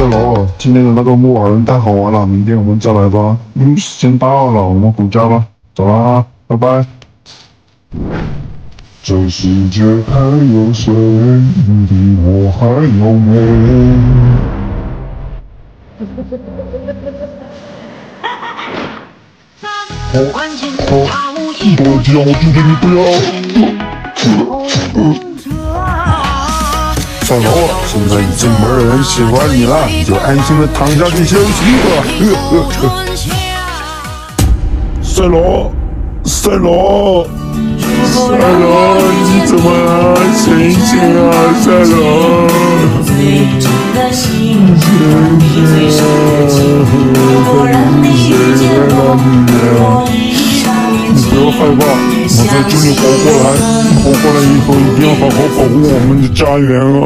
赛罗，今天的那个木偶人太好玩了，明天我们再来吧。时间到了，我们回家吧，走啦，拜拜。这世界还有谁比我还有美？多讲，我拒绝你不要。赛罗，现在已经没有人喜欢你了，你就安心的躺下去休息吧。赛罗，赛罗，赛罗，你怎么了？醒醒啊，赛罗！你不要害怕，我在这里活过来，活过来以后一定要好好保护我们的家园啊！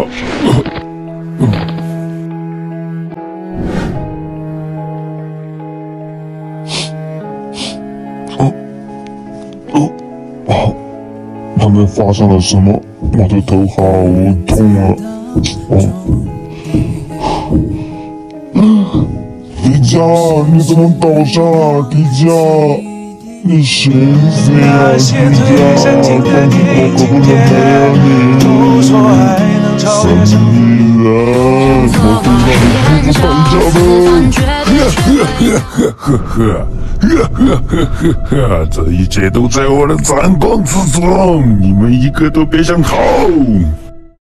他们发生了什么？我的头好痛啊！迪迦，你怎么倒下了？迪迦，你醒醒啊！迪迦，光是我可不能没有你。神秘人，我会让你不住的。这一切都在我的掌控之中，你们一个都别想逃！